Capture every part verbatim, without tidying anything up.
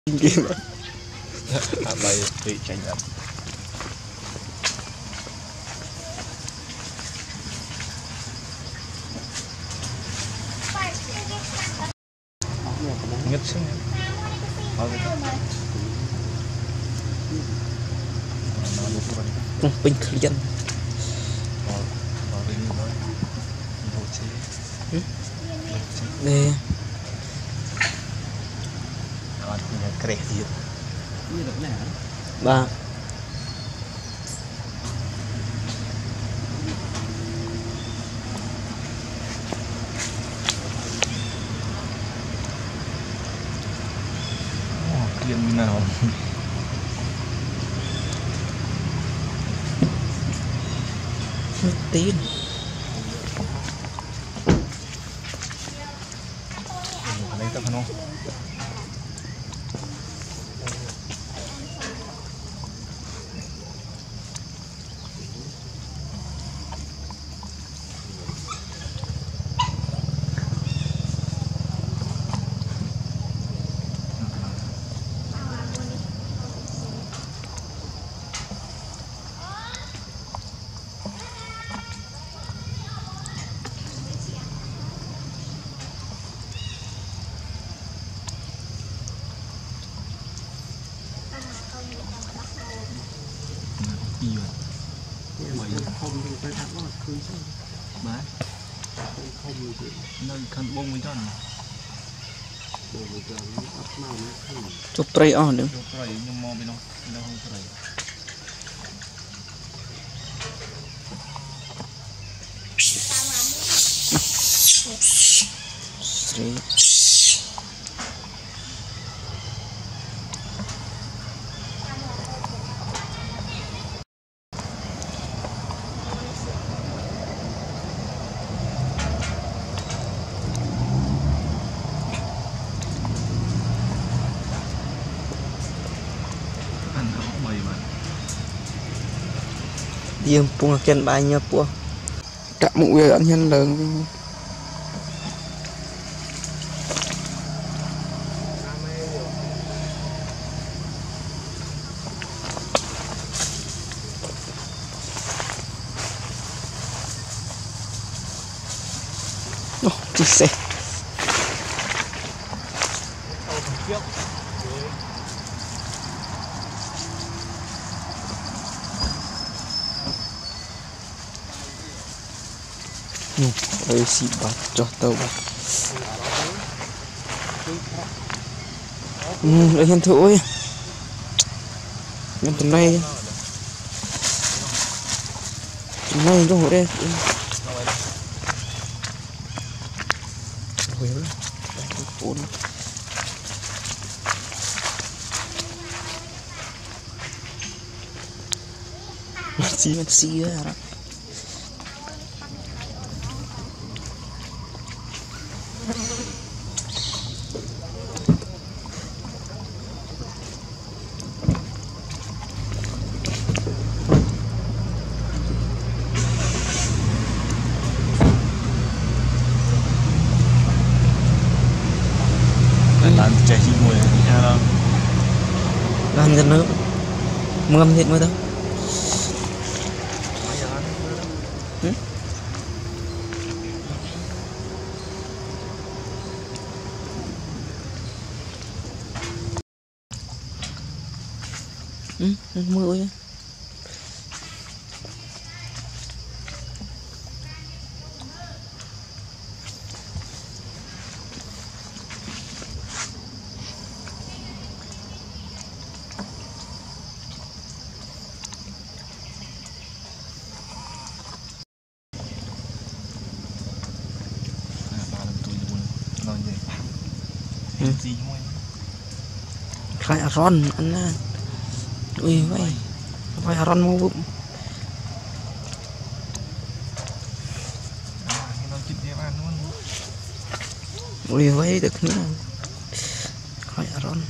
Game bay bị tranh lệch nhất xuống cùng bình dân đây kể gì ba tiền nào tiền lấy tập không nhiều không thì phải thắng nó cứ má không thì nơi khăn bông với cho này bộ người ta nó ấp mau nó không chụp tray on nữa chụp tray nhưng mò bên đâu bên đâu không tray riêng buông chân bài nhớ buông cả mũi ăn nhân lớn oh, chị xe ơi xị bát cho tàu bát ừ ở hiện thổi nhân tuần này tuần này trong hộ đây rồi đó bốn xí xí á làm chạy chi mùi nha đâu làm cho nước mưa thiệt mới đâu ừ mưa ơi gì thôi khai aron anh á ui vậy phải aron mau bụng ui vậy được nữa khai aron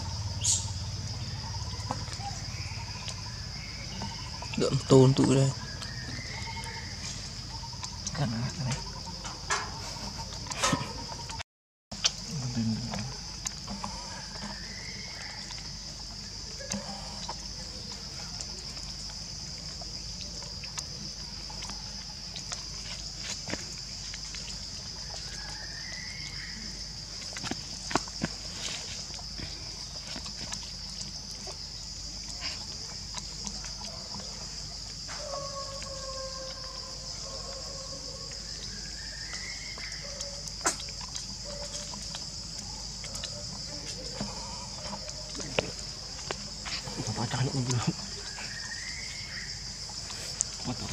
đượm tôn tụi đây Potong.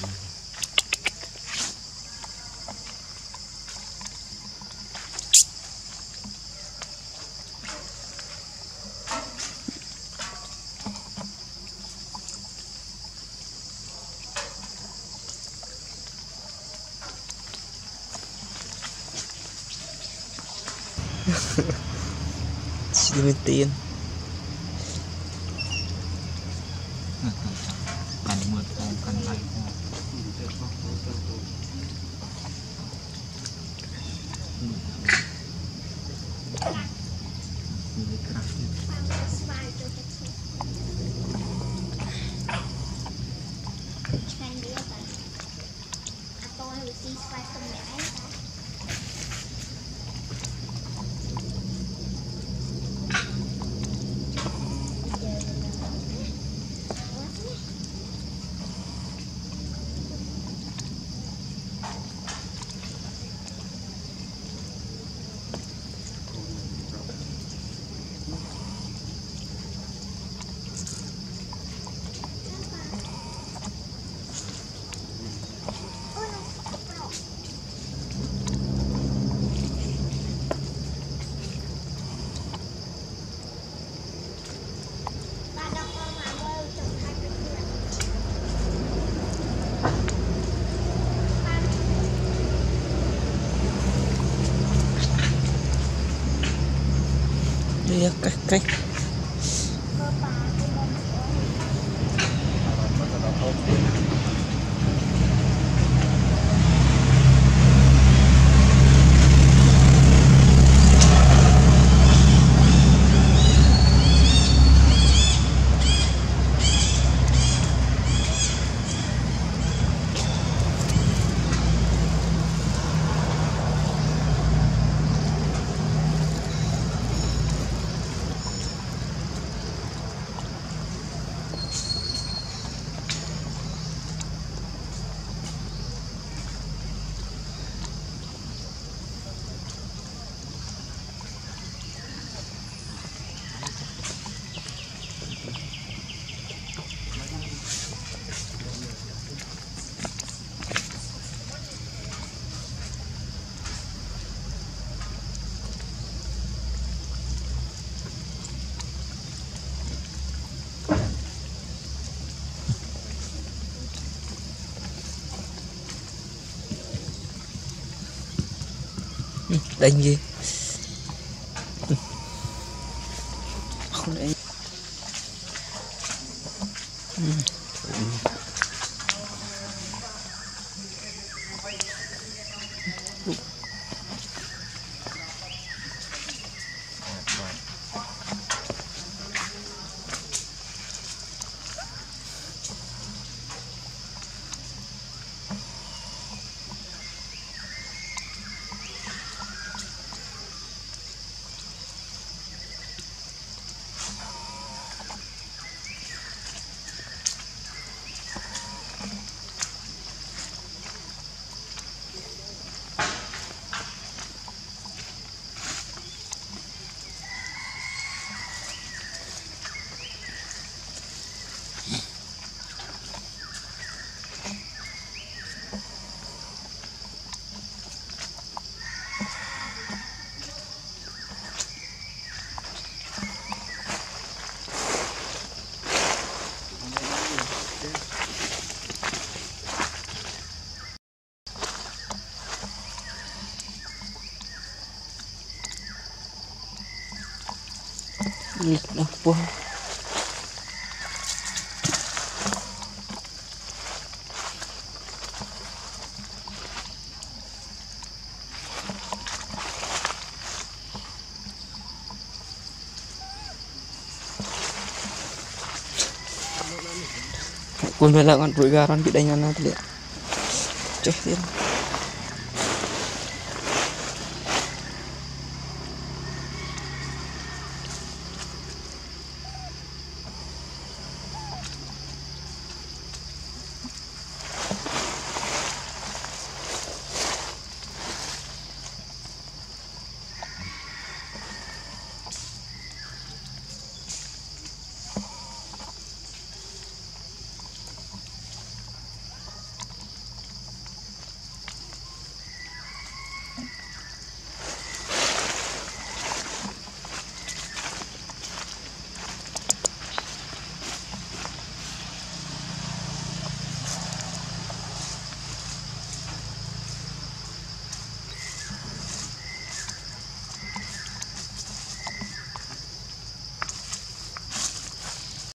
Sedemikian. Kan mượt kan lại. Iya, kek kek. Đánh gì? Không đánh. Lihat apa? Kun melakukan pergaran kita nyana tu lihat. Ceh dia.